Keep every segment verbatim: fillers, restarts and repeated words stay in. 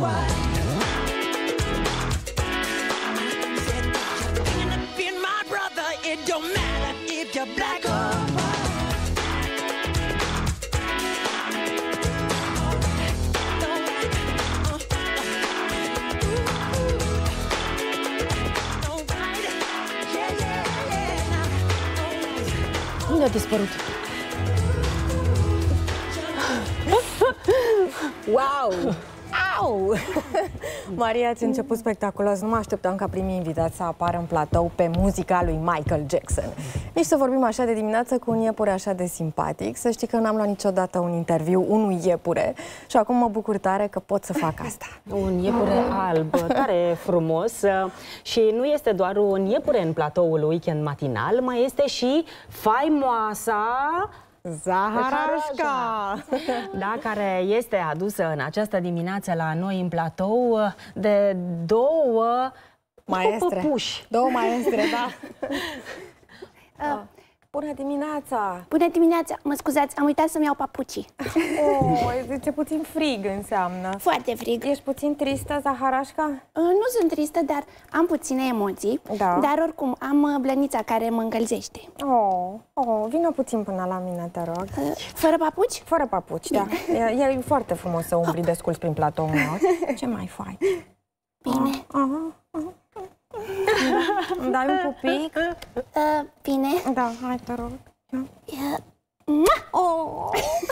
Unde a dispărut? Wow! Au! Maria, ați început spectaculos. Nu mă așteptam ca primii invitați să apară în platou pe muzica lui Michael Jackson. Nici să vorbim așa de dimineață cu un iepure așa de simpatic. Să știi că n-am luat niciodată un interviu unui iepure și acum mă bucur tare că pot să fac asta. Un iepure alb, tare frumos. Și nu este doar un iepure în platoul Weekend Matinal, mai este și faimoasa Zaharașca! Da, care este adusă în această dimineață la noi în platou de două maestre. Păpuși. Două maestre, da. Uh, bună dimineața! Bună dimineața! Mă scuzați, am uitat să-mi iau papucii. Oh, e puțin frig înseamnă. Foarte frig. Ești puțin tristă, Zaharașca? Uh, nu sunt tristă, dar am puține emoții. Da. Dar oricum am blănița care mă încălzește. Oh, oh, vină puțin până la mine, te rog. Uh, fără papuci? Fără papuci, bine. Da. E, e foarte frumos să umbli desculți prin platoul meu. Ce mai faci? Bine. Uh, uh, uh. Îmi dai un pupic? Uh, bine. Da, hai, te rog. Uh. Oh.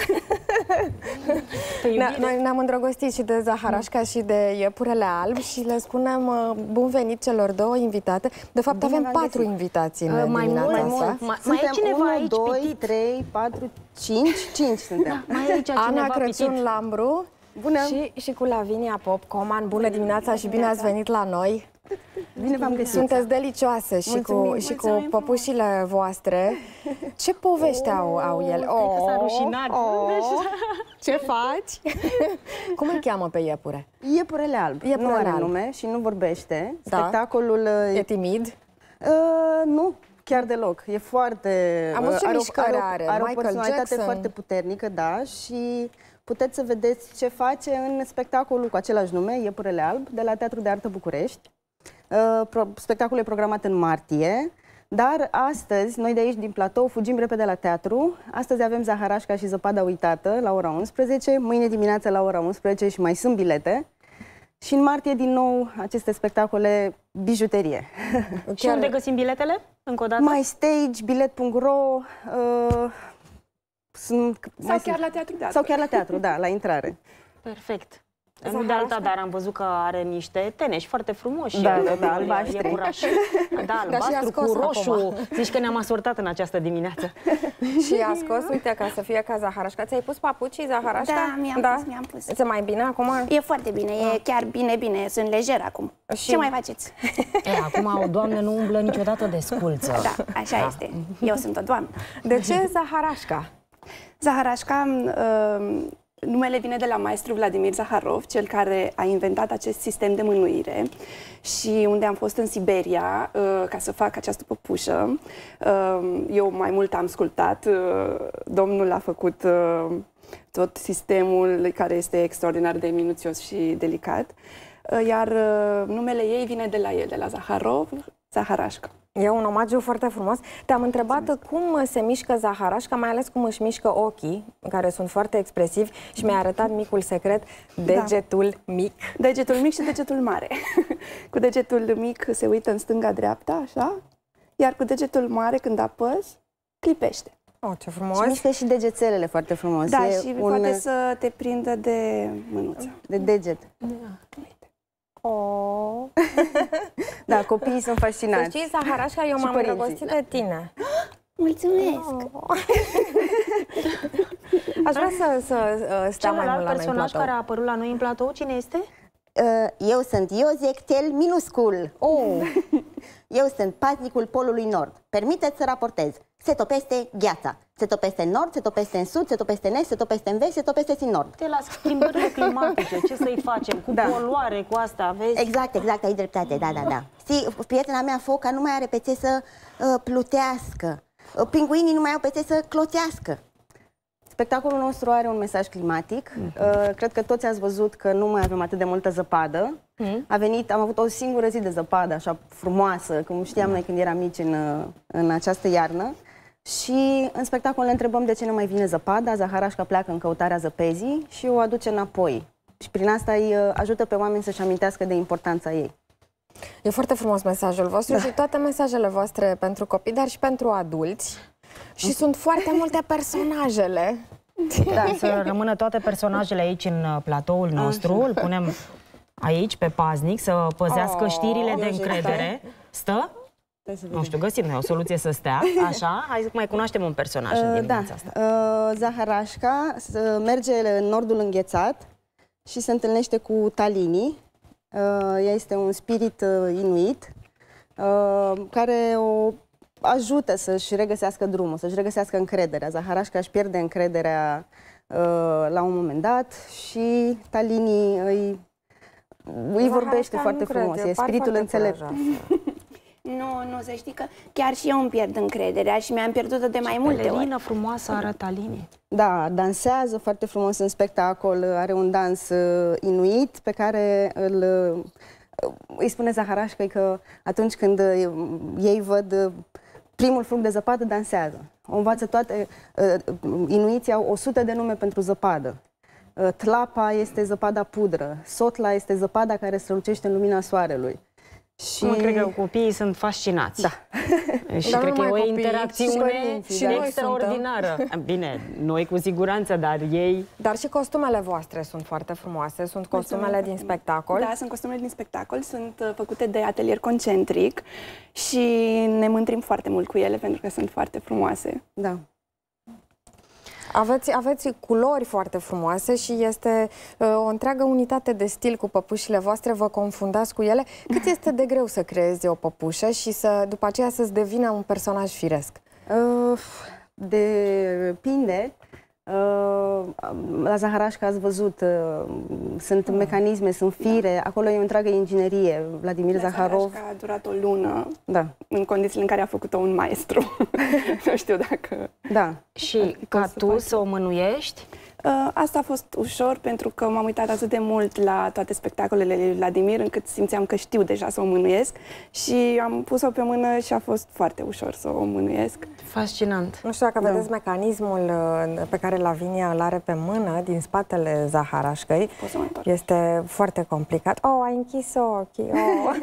Noi ne-am îndrăgostit și de Zaharașca și de iepurele alb și le spunem uh, bun venit celor două invitate. De fapt, bine avem patru găsit. invitații în uh, mai dimineața mult, asta. Mai, mai e cineva unu, aici doi, pitit? trei, patru, cinci, cinci suntem. Da, mai e aici Ana cineva Crăciun pitit. Lambru. Bună. Și, și cu Lavinia Pop Coman. Bună dimineața și bine ați venit la noi. Bine v-am găsit. Sunteți delicioase și mulțumim, cu, și cu păpușile voastre. Ce poveste oh, au, au ele? Oh, că s-a rușinat. Oh, ce faci? Cum îl cheamă pe iepure? Iepurele alb. Iepurele nu are alb. nume și nu vorbește. Da. Spectacolul... E timid? Uh, nu, chiar deloc. E foarte... Am văzut ce are mișcare o, are. Are Michael o personalitate Jackson. foarte puternică, da, și puteți să vedeți ce face în spectacolul cu același nume, Iepurele alb, de la Teatrul de Artă București. Uh, spectacolul e programat în martie, dar astăzi, noi de aici, din platou, fugim repede la teatru. Astăzi avem Zaharașca și Zăpada uitată la ora unsprezece, mâine dimineață la ora unsprezece și mai sunt bilete. Și în martie, din nou, aceste spectacole bijuterie. Și unde găsim biletele? Încă o dată? MyStage, bilet punct ro, uh, sunt, sau chiar la teatru de Sau chiar la teatru, da, la intrare. Perfect. Nu de alta, dar am văzut că are niște teneși foarte frumoși. Da, da, da, albaștri. Da, albastru cu roșu. Zici că ne-am asortat în această dimineață. Și a scos, uite, ca să fie ca Zaharașca. Ți-ai pus papucii, Zaharașca? Da, mi-am da? pus, mi-am pus. E mai bine acum? E foarte bine, e chiar bine, bine. Sunt lejer acum. Și... Ce mai faceți? E, acum o doamnă nu umblă niciodată de sculță. Da, așa da. este. Eu sunt o doamnă. De ce Zaharașca? Zaharașca... Uh, Numele vine de la maestru Vladimir Zaharov, cel care a inventat acest sistem de mânuire și unde am fost în Siberia uh, ca să fac această păpușă. Uh, eu mai mult am sculptat, uh, domnul a făcut uh, tot sistemul care este extraordinar de minuțios și delicat, uh, iar uh, numele ei vine de la el, de la Zaharov, Zaharașca. E un omagiu foarte frumos. Te-am întrebat Mulțumesc. cum se mișcă Zaharașca, mai ales cum își mișcă ochii, care sunt foarte expresivi și mi-a arătat micul secret, degetul da. mic. Degetul mic și degetul mare. Cu degetul mic se uită în stânga-dreapta, așa, iar cu degetul mare, când apăs, clipește. Oh, ce frumos! Și mișcă și degețelele foarte frumos. Da, e și un... poate să te prindă de mânuță. De deget. Da. Oh. Da, copiii sunt fascinați. Să știi, Zaharașca, eu m-am îndrăgostit de tine. Mulțumesc! Oh. Aș vrea să, să stea mai mult la noi în personaj platou. care a apărut la noi în platou, cine este? Eu sunt Iosec cel minuscul. Oh. Eu sunt paznicul Polului Nord. Permiteți să raportez. Se topește gheața. Se topește în nord, se topește în sud, se topește în est, se topește în vest, se topește în nord. De la schimbările climatice, ce să-i facem? Cu da. poluare, cu asta, vezi? Exact, exact, ai dreptate, da, da, da. Știi, prietena mea, Foca, nu mai are pe ce să uh, plutească. Uh, pinguinii nu mai au pe ce să cloțească. Spectacolul nostru are un mesaj climatic. Uh, cred că toți ați văzut că nu mai avem atât de multă zăpadă. A venit, am avut o singură zi de zăpadă, așa frumoasă, cum știam noi când eram mici în, în această iarnă. Și în spectacol ne întrebăm de ce nu mai vine zăpada. Zaharașca pleacă în căutarea zăpezii și o aduce înapoi. Și prin asta îi ajută pe oameni să-și amintească de importanța ei. E foarte frumos mesajul vostru, da. Și toate mesajele voastre pentru copii, dar și pentru adulți. Și mm. sunt foarte multe personajele. Da, să rămână toate personajele aici în platoul nostru. Așa. Îl punem aici pe paznic să păzească oh, știrile de încredere. Stă? Nu știu, găsim noi o soluție să stea. Așa, hai să mai cunoaștem un personaj uh, în dimineața da. asta. Uh, Zaharașca merge în nordul înghețat și se întâlnește cu Talini. Uh, ea este un spirit uh, inuit uh, care o ajută să-și regăsească drumul, să-și regăsească încrederea. Zaharașca își pierde încrederea uh, la un moment dat și Talini îi, îi vorbește foarte frumos. E spiritul înțelept. Nu, nu, să știi că chiar și eu îmi pierd încrederea și mi-am pierdut-o de mai multe ori. Pelerină frumoasă arată Talini. Da, dansează foarte frumos în spectacol, are un dans uh, inuit pe care îl, uh, îi spune Zaharașca că atunci când uh, ei văd uh, primul flug de zăpadă, dansează. O învață toate, uh, inuiții au o sută de nume pentru zăpadă. Uh, tlapa este zăpada pudră, sotla este zăpada care strălucește în lumina soarelui. Și mă, cred că copiii sunt fascinați. Da. Și dar cred că e o interacțiune și extraordinară. Bine, noi cu siguranță, dar ei... Dar și costumele voastre sunt foarte frumoase. Sunt costumele din spectacol. Da, sunt costumele din spectacol. Sunt făcute de atelier concentric și ne mândrim foarte mult cu ele pentru că sunt foarte frumoase. Da. Aveți, aveți culori foarte frumoase și este uh, o întreagă unitate de stil cu păpușile voastre, vă confundați cu ele. Cât este de greu să creezi o păpușă și să, după aceea să-ți devină un personaj firesc? Uh, depinde. Uh, la Zaharașca ați văzut, uh, sunt mm. mecanisme, sunt fire, da. Acolo e o întreagă inginerie. Vladimir Zaharov... Zaharașca a durat o lună, da. În condițiile în care a făcut-o un maestru. Nu știu dacă... Da. Și ca tu să o mânuiești? Asta a fost ușor pentru că m-am uitat atât de mult la toate spectacolele lui Vladimir încât simțeam că știu deja să o mânuiesc și am pus-o pe mână și a fost foarte ușor să o mânuiesc. Fascinant. Nu știu dacă da. vedeți mecanismul pe care Lavinia îl are pe mână din spatele Zaharașcăi. Este foarte complicat. Oh, ai închis ochii. Oh.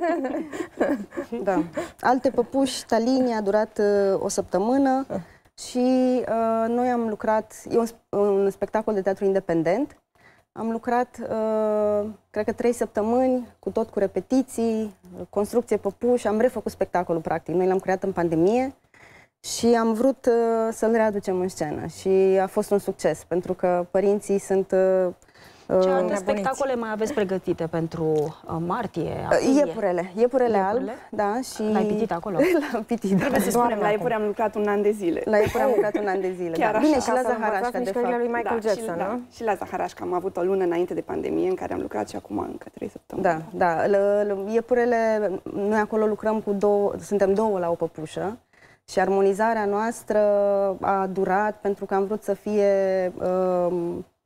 Da. Alte păpuși, Talini a durat uh, o săptămână. Și uh, noi am lucrat, e un, un spectacol de teatru independent, am lucrat, uh, cred că trei săptămâni, cu tot cu repetiții, construcție păpuși, am refăcut spectacolul practic, noi l-am creat în pandemie și am vrut uh, să-l readucem în scenă și a fost un succes, pentru că părinții sunt... Uh, Ce alte spectacole mai aveți pregătite pentru uh, martie? Aprilie? Iepurele. Iepurele alb, da. Și... L-ai pitit acolo? L-am pitit, da. Să spunem, la Iepure am lucrat un an de zile. La Iepure am lucrat un an de zile, chiar da. Așa. Bine, și la Zaharașca, de fapt. Lui Michael da, Jackson, și, nu? Da, și la Zaharașca am avut o lună înainte de pandemie în care am lucrat și acum încă trei săptămâni. Da, da. Iepurele, noi acolo lucrăm cu două, suntem două la o păpușă. Și armonizarea noastră a durat pentru că am vrut să fie... Uh,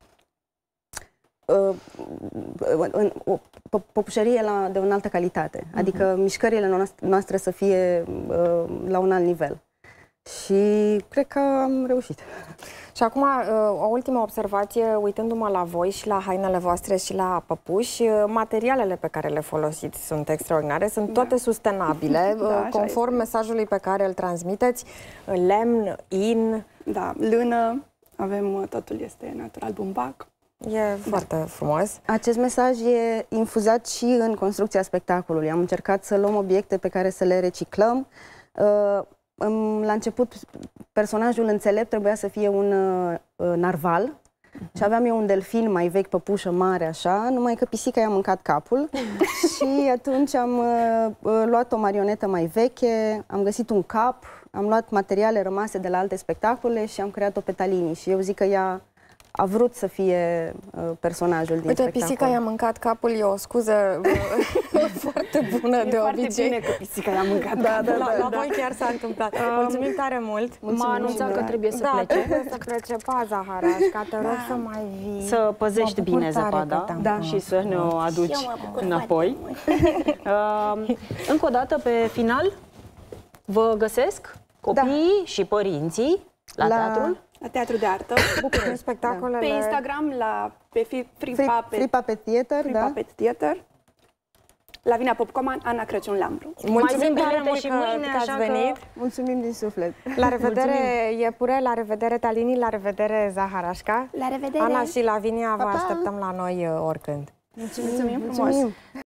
în o păpușărie la, de o înaltă calitate, uh-huh. adică mișcările noastre să fie uh, la un alt nivel. Și cred că am reușit. Și acum, uh, o ultimă observație, uitându-mă la voi și la hainele voastre și la păpuși, uh, materialele pe care le folosiți sunt extraordinare, sunt toate da. sustenabile, da, uh, conform este. mesajului pe care îl transmiteți, lemn, in... Da, lână, avem, totul este natural, bumbac. E foarte da. frumos. Acest mesaj e infuzat și în construcția spectacolului. Am încercat să luăm obiecte pe care să le reciclăm. La început, personajul înțelept trebuia să fie un narval și aveam eu un delfin mai vechi, păpușă mare, așa, numai că pisica i-a mâncat capul și atunci am luat o marionetă mai veche, am găsit un cap, am luat materiale rămase de la alte spectacole și am creat-o pe Talini și eu zic că ea a vrut să fie uh, personajul din Uite, spectacol. pisica i-a mâncat capul, e o scuză foarte bună E de foarte obicei. bine că pisica i-a mâncat Da, capul. da, la, la voi chiar s-a întâmplat. Mulțumim tare mult. M-a anunțat că trebuie să da, plece. trebuie să plece. Pa, Zaharașca, te rog să mai vii. Să păzești Mă bucur bine tare că zăpada te-am da, cunoscut. și să ne o aduci înapoi. Uh, încă o dată, pe final, vă găsesc copiii și părinții la, La- teatrul? La Teatru de Artă. București spectacolele. Pe Instagram, la, pe Free, free, Free, Puppet, Free Puppet Theater, Free da? Puppet Theater. Lavinia Popcoman, Ana Crăciun Lambru. Mulțumim Mai tare sunt mult bilete și că, mâine, că ați așa că- venit. Mulțumim din suflet. La revedere, Iepure, la revedere, Talini, la revedere, Zaharașca. La revedere! Ana și Lavinia vă Pa, pa! așteptăm la noi uh, oricând. Mulțumim frumos! Mulțumim.